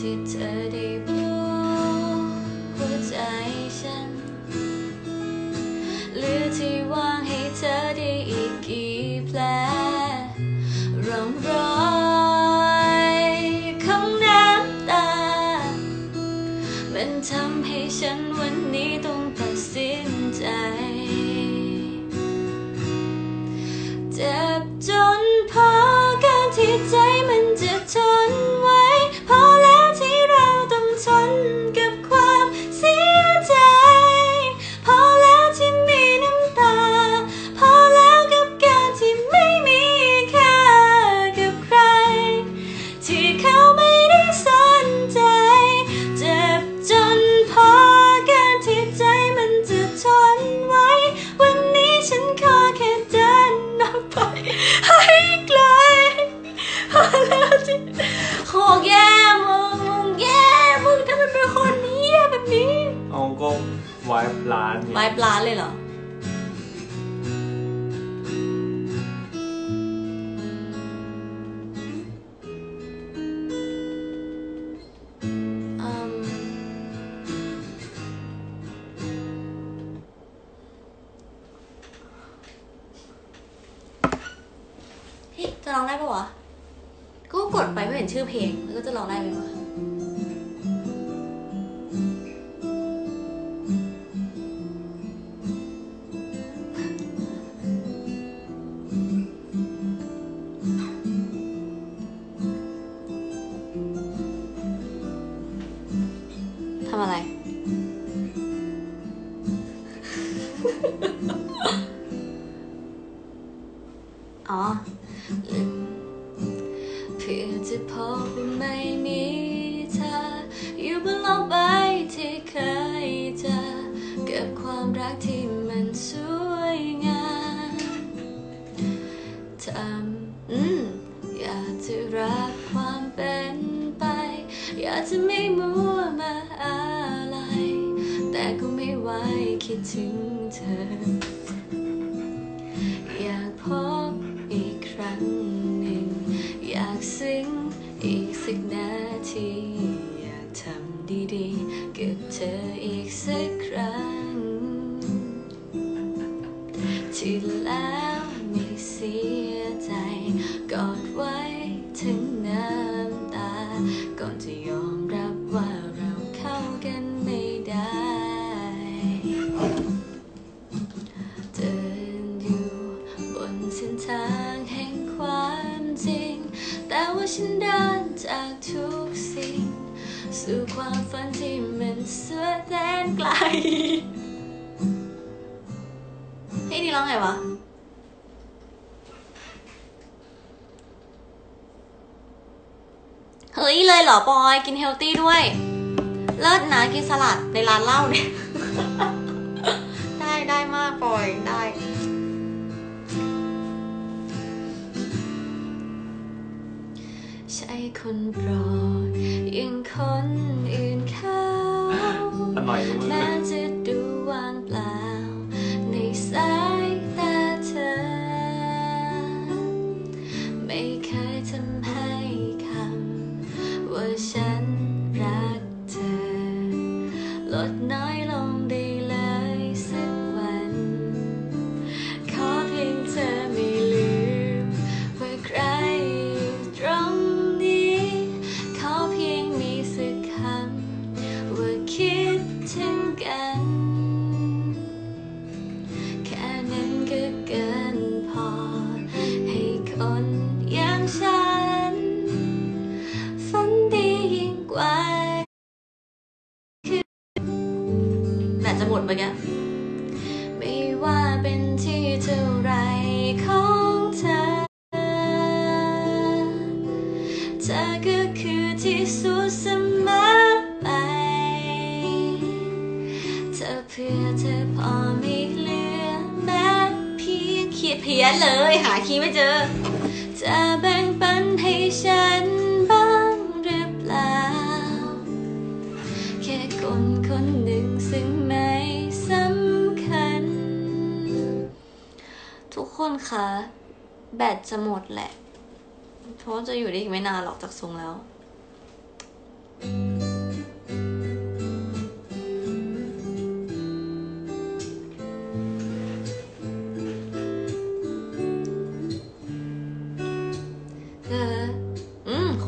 ที่เธอได้รู้หัวใจฉันเหลือที่ว่างให้เธอได้อีกกี่แผลร่องรอยของน้ำตามันทำให้ฉันวันนี้ต้องตัดสินใจเจ็บจนพอการที่ใจมันจะทนไว้พอแล้วที่เราต้องทนกับความเสียใจพอแล้วที่มีน้ำตาพอแล้วกับการที่ไม่มีค่ากับใครที่เขาไม่ได้สนใจเจ็บจนพอการที่ใจมันจะทนไว้วันนี้ฉันขอแค่เดินออกไปให้ไกลพอแล้วที่โหแย่มึงแย่มึงทำไมเป็นคนนี้แบบนี้เอาก็ไว้ปลาไว้ปลาเลยเหรอจะร้องได้ปะวะก็กดไปไม่เห็นชื่อเพลงแล้วก็จะร้องได้ไหมวะทำอะไรอ๋อเพื่อจะพบว่าไม่มีเธออยู่บนโลกใบที่เคยเจอกับความรักที่มันสวยงามอยากจะรักความเป็นไปอยากจะไม่มัวมาอะไรแต่ก็ไม่ไหวคิดถึงเธออยากพบอีกครั้งหนึ่งอยากซึ้งอีกสักนาทีอยากทำดีๆกับเธออีกสักครั้งที่แล้วไม่เสียใจกอดไว้ถึงน้ำตาก่อนจะยอมรับว่าเราเข้ากันไม่ได้เดินอยู่บนเส้นทางแห่งความจริงแต่ว่าฉันเดินจากทุกสิ่งสู่ความฝันที่มันแสนไกลเฮ้ยนี่ร้องไงวะเฮ้ยเลยเหรอปอยกินเฮลตี้ด้วยเลิศนะกินสลัดในร้านเหล้าเนี่ย ได้มากปอยได้ใช่คนโปรดยังคนอื่นเขาแม้จะดูว่างเปล่าในสายตาเธอไม่เคยทำให้คำว่าฉันรักเธอลดน้อยลงได้เลยสักวันขอเพียงเธอไม่ลืมว่าใครอยู่ตรงนี้ขอเพียงมีสักคำว่าคิดถึงกันแค่นั้นก็เกินพอให้คนอย่างฉันฝันดียิ่งกว่าแบตจะหมดไปแกไม่ว่าเป็นที่เท่าไรของเธอเธอก็คือที่สุดเสมอไปเธอเพื่อเธอพอไม่เหลือแม้เพียงเขียดเพี้ยนเลยหาคีย์ไม่เจอจะแบ่งปันให้ฉันบ้างหรือเปล่าแค่คนหนึ่งซึ่งไม่สำคัญทุกคนคะแบตจะหมดแหละเพราะจะอยู่ได้อีกไม่นานหรอกจากทรงแล้ว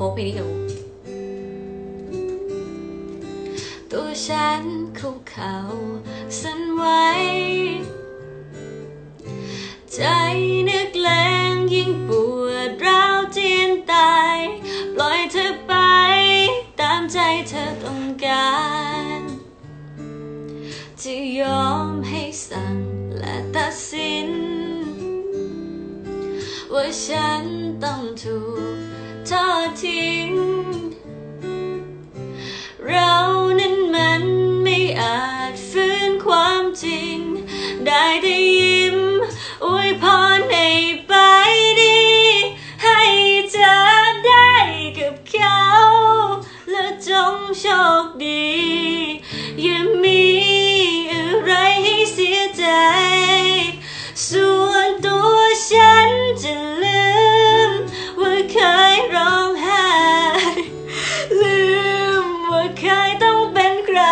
กเพลงนี้กับกูตัวฉันคุกเข่าสั่นไหวใจนึกแรงยิ่งปวดร้าวเจียนตายปล่อยเธอไปตามใจเธอต้องการจะยอมให้สั่งและตัดสินว่าฉันต้องถูกทอดทิ้งเรานั้นมันไม่อาจฟื้นความจริงได้แต่ยิ้มอวยพรให้ไปดีให้เธอได้กับเขาและจงโชคดีอย่ามีอะไรให้เสียใจส่วนตัวฉันจะลืมว่าเคยร้องไห้ลืมว่าเคยต้องเป็นใคร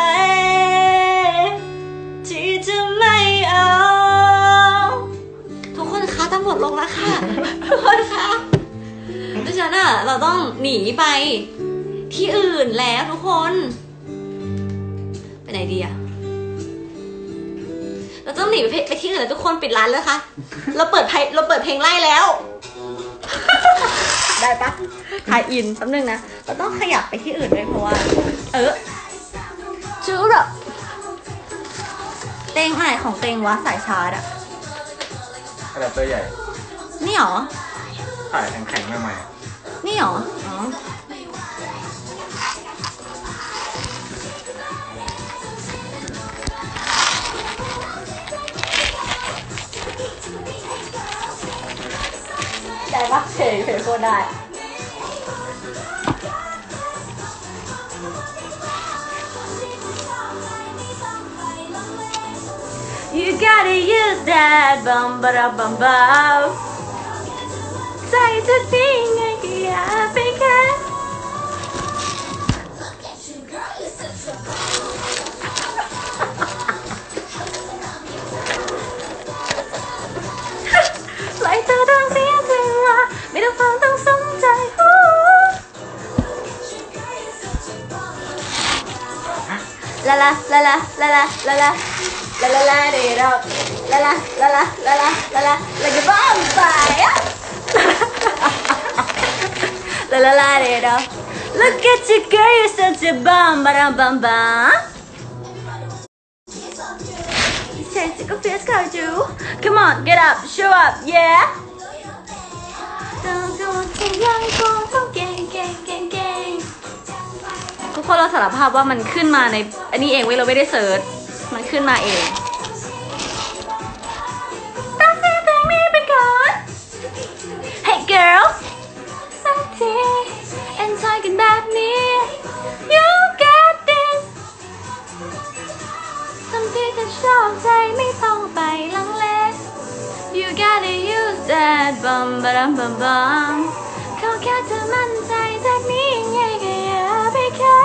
ที่จะไม่เอาทุกคนคะตำรวจลงแล้วค่ะทุกคนคะดังนั้นเราต้องหนีไปที่อื่นแล้วทุกคนไปไหนดีอะเราต้องหนีไปที่อื่นแล้วทุกคนปิดร้านเลยค่ะเราเปิดเพลงไล่แล้วได้ปะถ่ายอินแป๊บนึงนะเราต้องขยับไปที่อื่นด้วยเพราะว่าจู๊บเต็งอะไรของเต็งวะสายชาร์จอะอะไรตัวใหญ่นี่หรอถ่ายแข็งๆใหม่นี่หรออ๋อได้ปะเพลงโคตรได้ You gotta use that bum ba da bum bum ใจจะดีไงก็อย่าไปแค่ปล่อยเธอต้องเสียเวลาไม่ต้องฟังต้องสนใจลาลาลาลาลาลาลาลาLa la la it up, la la la la la la la la like a bonfire. La la la it up. Look at you, girl, you're such a bum, bum bum bum. Change the face, card you. Come on, get up, show up, yeah. Don't go sing young, go gang, gang, gang, gang. ทุกคนเราสารภาพว่ามันขึ้นมาในอันนี้เองเว้ยเราไม่ได้เสิร์ชมันขึ้นมาเองตั้งใจเพลงนี้ไปก่อน Hey girls สักที enjoy กันแบบนี้ You got this ทำที่จะชอบใจไม่ต้องไปลังเล You gotta use that bum bum bum bum เขาแค่จะมั่นใจจากนี้ไงก็อย่าไปแค่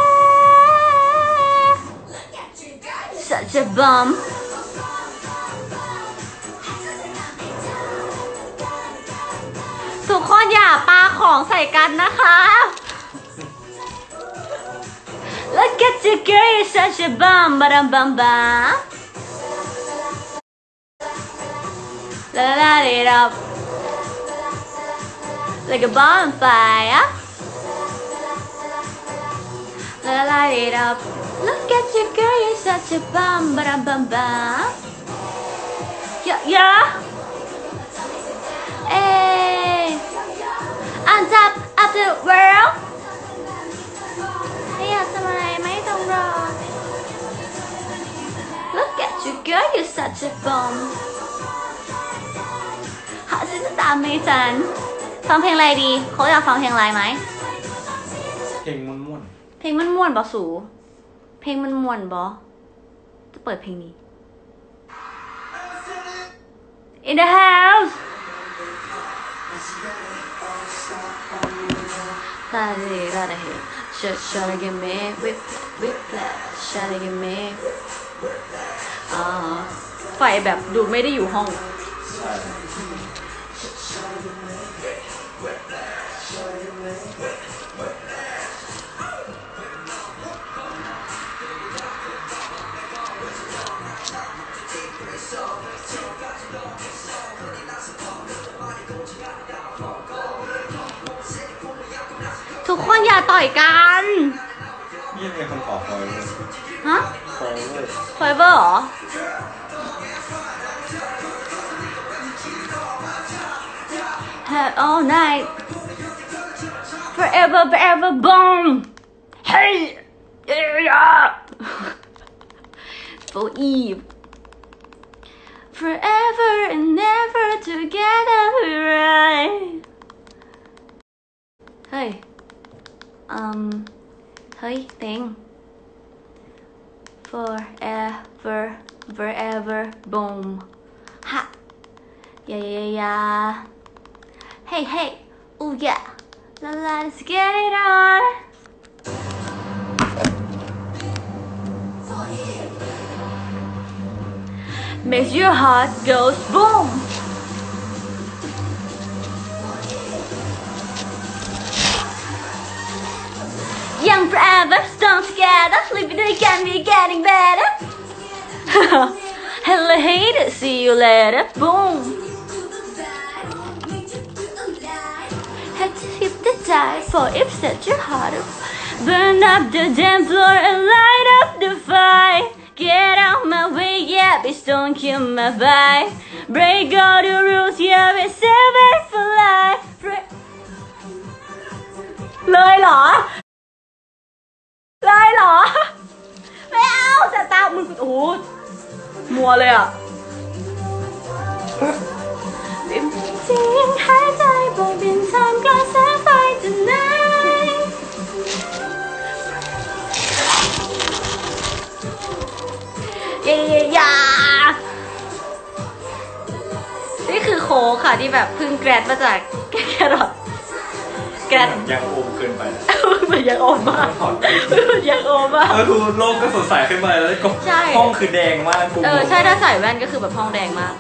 Such a bum ทุกคนอย่าปาของใส่กันนะคะ Look at you girl you're such a bum bum bum bum La la it up like a bonfire La la it up Look at you girl, you're such a bum, bum bum bum. Yeah, yeah. Hey, on top of the world. Hey,ไม่ต้องรอ Look at you girl, you're such a bum. หาฉันจะตามไม่ทันฟังเพลงอะไรดีเขาอยากฟังเพลงอะไรไหมเพลงม่วนเพลงม่วนๆบอสูเพลงมันม่วนบอจะเปิดเพลงนี้ In the house ลาเดลาเดเฮshut again me whip flat shut again me ไฟแบบดูไม่ได้อยู่ห้องทุกคนอย่าต่อยกันนี่มีคนขอคอยเลยฮะคอยเลย Forever เหรอ Had all night Forever forever boom Hey yeah For Eve Forever and never together we ride เฮ้ยเฮ้ยเต็ง Forever forever boom ฮะ yeah hey hey ooh yeah let's get it on makes your heart goes boom young forever strong together living together we getting better hello haters see you later boom had to hit the die for if set your heart up burn up the damn floor and light up the fire get out my way yeah bitch don't kill my vibe break all the rules yeah we save it for life เลยเหรอไม่เอาแต่ตามึงโอ้โหมัวเลยอ่ะบินจริงหายใจโบกบินทำกลางแสงไฟจะไหนยานี่คือโค้กค่ะที่แบบเพิ่งแกรดมาจากแครอทแกรดยังโอมเกินไปนะมันยังโอมมากยังโอมมากคือโลกก็สดใสขึ้นมาแล้วก็ห้องคือแดงมากกูใช่ถ้าใส่แว่นก็คือแบบห้องแดงมาก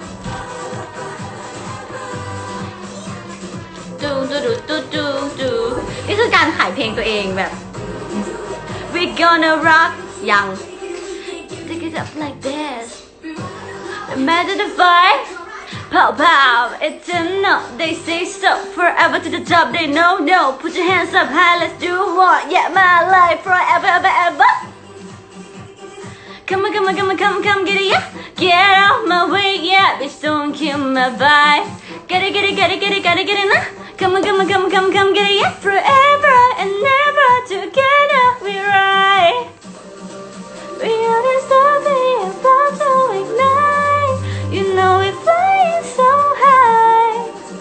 ดูนี่คือการขายเพลงตัวเองแบบ We gonna rock ยัง Take it up like this Imagine the vibe Pow pow eternal They say so Forever to the top They know no Put your hands up high Let's do more Yeah my life Forever ever Come on get it yeah Get out my way yeah Bitch don't kill my vibe Get it nah Come on get it yeah Forever and never Together we ride We are the stars we about to ignite You know we're flying so high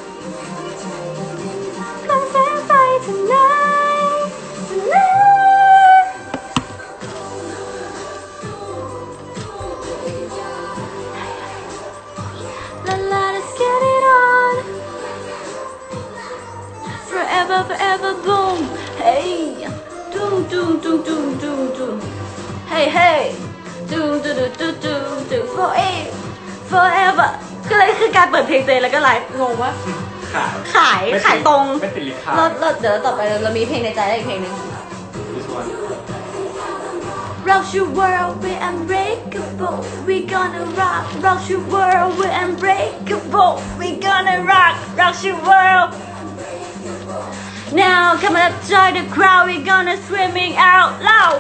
Come and fight tonight Let's get it on Forever boom Hey doom Hey forever คืออะไรคือการเปิดเพลงตัวเองแล้วก็ไลฟ์งงวะขายตรงไม่ติดลิขเราเดี๋ยวต่อไปเรามีเพลงในใจได้อีกเพลงนึง Rock your world we're unbreakable we gonna rock your world we're unbreakable we gonna rock your world now come up join the crowd we gonna screaming out loud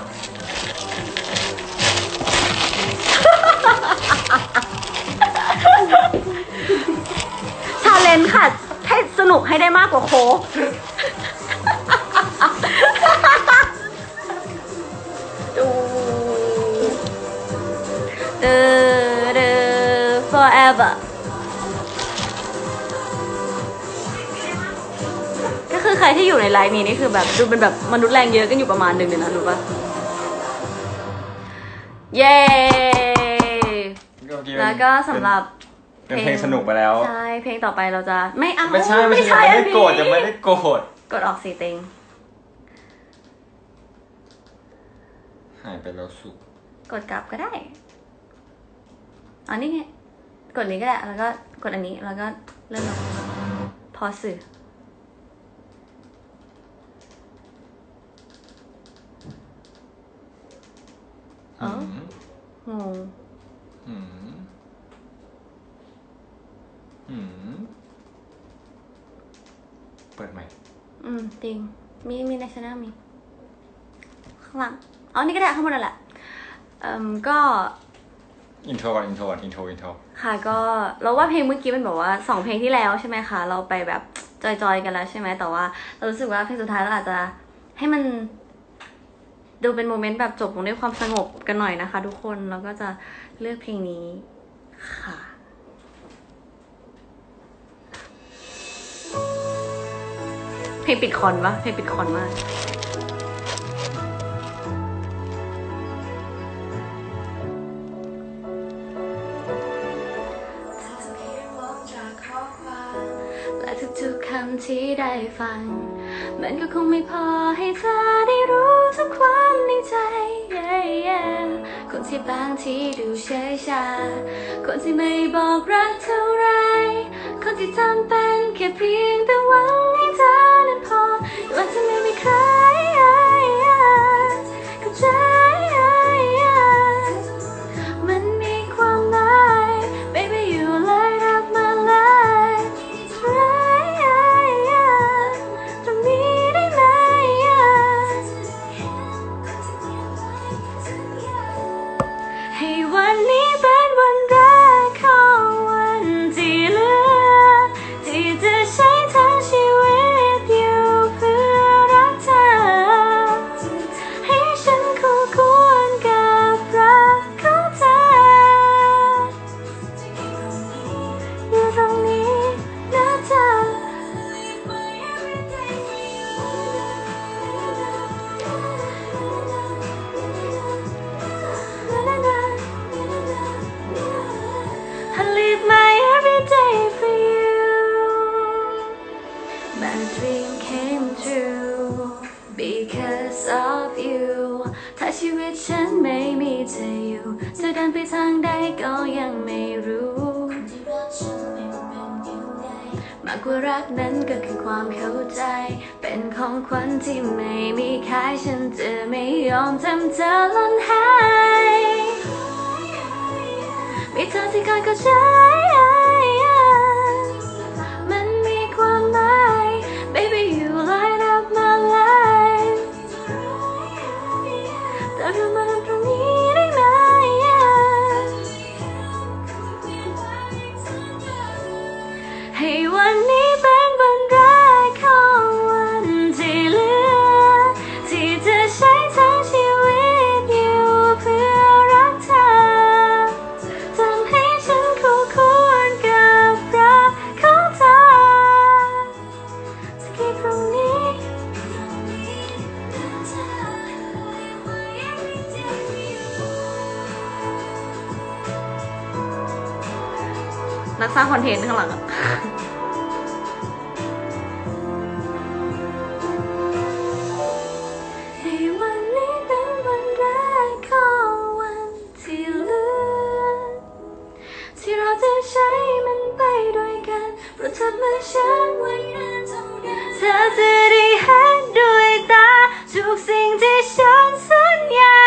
ชาเลนจ์ค่ะให้สนุกให้ได้มากกว่าโค้กforever ก็คือใครที่อยู่ในไลฟ์นี้นี่คือแบบดูเป็นแบบมนุษย์แรงเยอะกันอยู่ประมาณนึงเลยนะรู้ปะเย้แล้วก็สำหรับเพลงสนุกไปแล้วใช่เพลงต่อไปเราจะไม่เอาไม่ใช่ยังไม่ได้โกรธยังไม่ได้โกรธกดออกสีเต็งหายไปแล้วสุกกดกลับก็ได้อันนี้ไงกดนี้ก็ได้แล้วก็กดอันนี้แล้วก็เลื่อนลงพอสื่อเอองงเปิดใหม่จริงมีในช anel มีข้างหลังอ๋อนี่ก็ได้ข้างบนนั่นแหละก็อินโทรค่ะก็เราว่าเพลงเมื่อกี้มันบอกว่า2เพลงที่แล้วใช่ไหมคะเราไปแบบจอยๆกันแล้วใช่ไหมแต่ว่าเรารู้สึกว่าเพลงสุดท้ายเราอาจจะให้มันดูเป็นโมเมนต์แบบจบลงด้วยความสงบกันหน่อยนะคะทุกคนเราก็จะเลือกเพลงนี้ค่ะเพลงปิดคอนวะเพลงปิดคอนมากและทุกๆคำที่ได้ฟังมันก็คงไม่พอให้เธอได้รู้ทุกความในใจ คนที่บางทีดูเฉยชาคนที่ไม่บอกรักเท่าไรคนที่ทำเป็นแค่เพียงแต่หวังให้เธอนั้นพอว่าจะไม่มีใครเข้าใจมันมีความหมาย Baby you light up my life ตรงนี้ได้ไหมให้วันนี้เป็นวันแรกของวันที่เหลือที่จะใช้ทั้งชีวิตอยู่เพื่อรักเธอให้ฉันคู่ควรกับรักของเธออยู่ตรงนี้นะเธอI live my everyday for you My dream came true because of you ถ้าชีวิตฉันไม่มีเธออยู่จะเดินไปทางใดก็ยังไม่รู้มากกว่ารักนั้นก็คือความเข้าใจเป็นของขวัญที่ไม่มีค่าฉันจะไม่ยอมทำเธอหล่นหายมีเธอที่คอยเข้าใจมันมีความหมาย Baby you light up my life แต่เรามาทำตรงนี้ได้ไหมให้วันนี้เป็นวันแรกของวันที่เหลือที่จะใช้ทั้งชีวิตอยู่เพื่อรักเธอทำให้ฉันคู่ควรกับรักของเธอจะกี่ตรงนี้นักสร้างคอนเทนต์ข้างหลังอะในวันนี้เป็นวันแรกของวันที่เหลือที่เราจะใช้มันไปด้วยกันเพราะเธอมาฉันไว้นานเท่ากันเธอจะได้เห็นด้วยตาทุกสิ่งที่ฉันสัญญา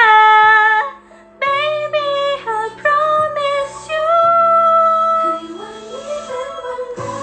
Baby I promise you ให้วันนี้เป็นวันแร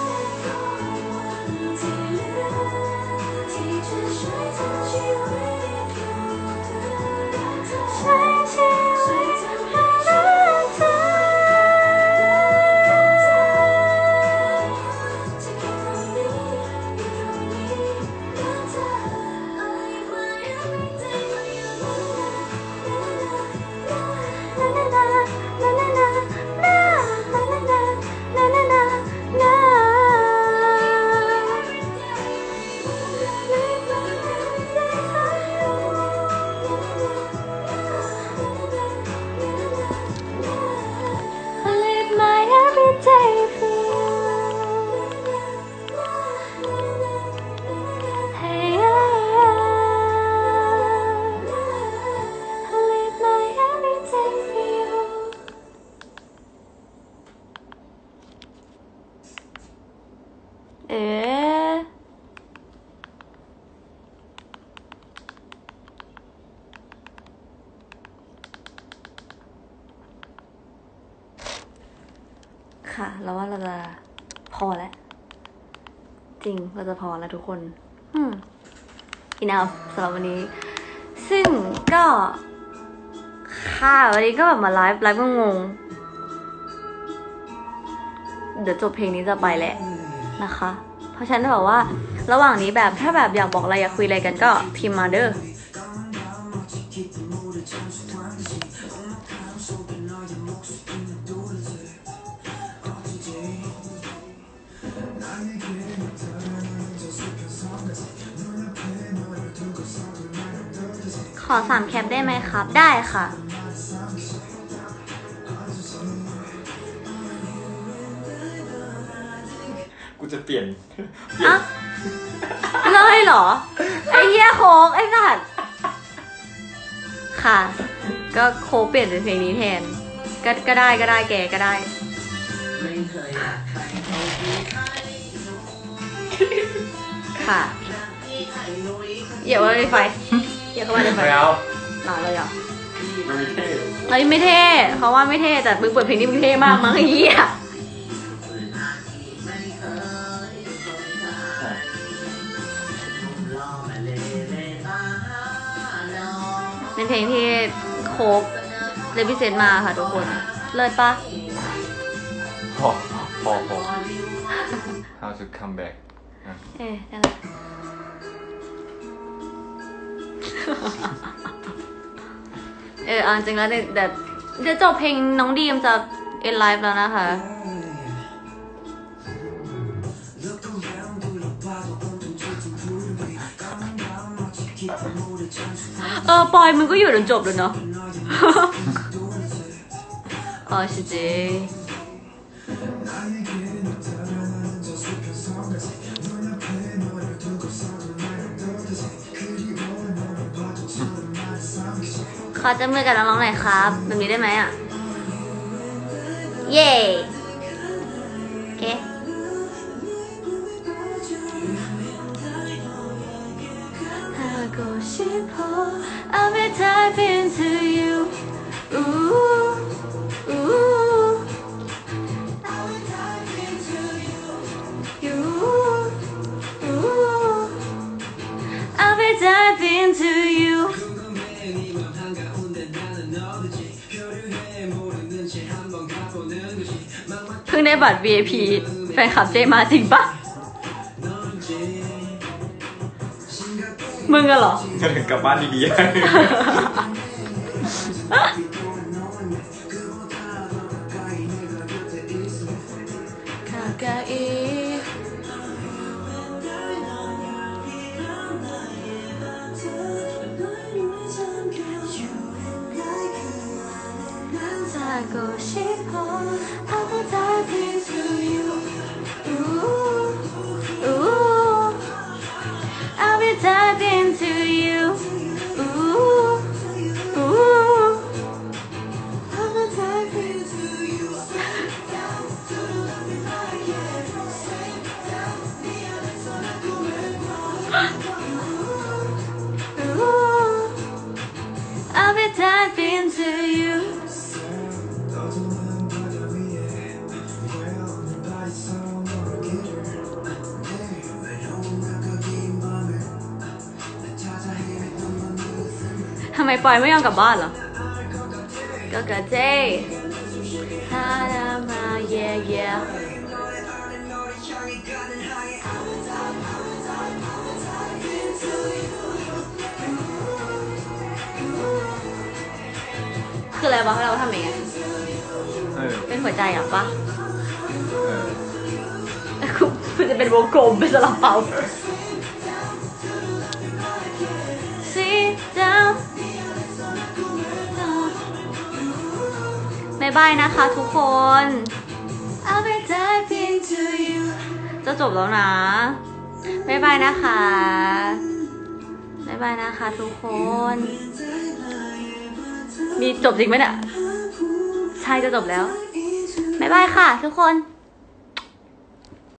ค่ะเราว่าเราจะพอแล้วจริงเราจะพอแล้วทุกคนenough สำหรับวันนี้ซึ่งก็ค่ะวันนี้ก็แบบมาไลฟ์งงเดี๋ยวจบเพลงนี้จะไปแหละนะคะเพราะฉะนั้นแบบว่าระหว่างนี้แบบถ้าแบบอยากบอกอะไรอยากคุยอะไรกันก็พิมพ์มาเด้อขอ3 แคปได้ไหมครับได้ค่ะกูจะเปลี่ยนอะเลยเหรอไอ้เหี้ยโคกไอ้สัตว์ค่ะก็โคกเปลี่ยนเป็นเพลงนี้แทนก็ได้แกก็ได้ค่ะอย่าว่าไม่ไฟอย่าเข้ามาในไฟไม่เอาหนาเลยเหรอมันไม่เท่เฮ้ยไม่เท่เพราะว่าไม่เท่แต่มึงเปิดเพลงนี้มึงเท่มากมั้งไอ้เหี้ยเป็นเพลงที่โคกเลพิเซนมาค่ะทุกคนเลิศปะพอ How to come back นั่นแหละเอาจริงแล้วเดี๋ยวจบเพลงน้องดีมจะเอ็นไลฟ์แล้วนะคะปอยมึงก็อยู่จนจบเลยเนาะ是的ขอจับมือกับน้องๆหน่อยครับแบบนี้ได้ไหมอ่ะเย้โอเคI'll be type into you ooh ooh I'll be type into you เพิ่งได้บัตร VIP แฟนคลับเจมาจริงปะมึงอะเหรอกลับบ้านดีๆ Dive into you, ooh, ooh. I'm gonna dive into you. Ooh, I'll be dive into you. ทำไมปอยไม่ยอมกลับบ้านเหรอก็กระเจ้ฮานามาเย่เย่คืออะไรวะเราทำยังไงเป็นหัวใจหรอปะคุณจะเป็นวงกลมเป็นสลับเปาบ๊ายบายนะคะทุกคนจะจบแล้วนะบ๊ายบายนะคะบ๊ายบายนะคะทุกคนมีจบจริงไหมเนี่ยใช่จะจบแล้วบ๊ายบายค่ะทุกคน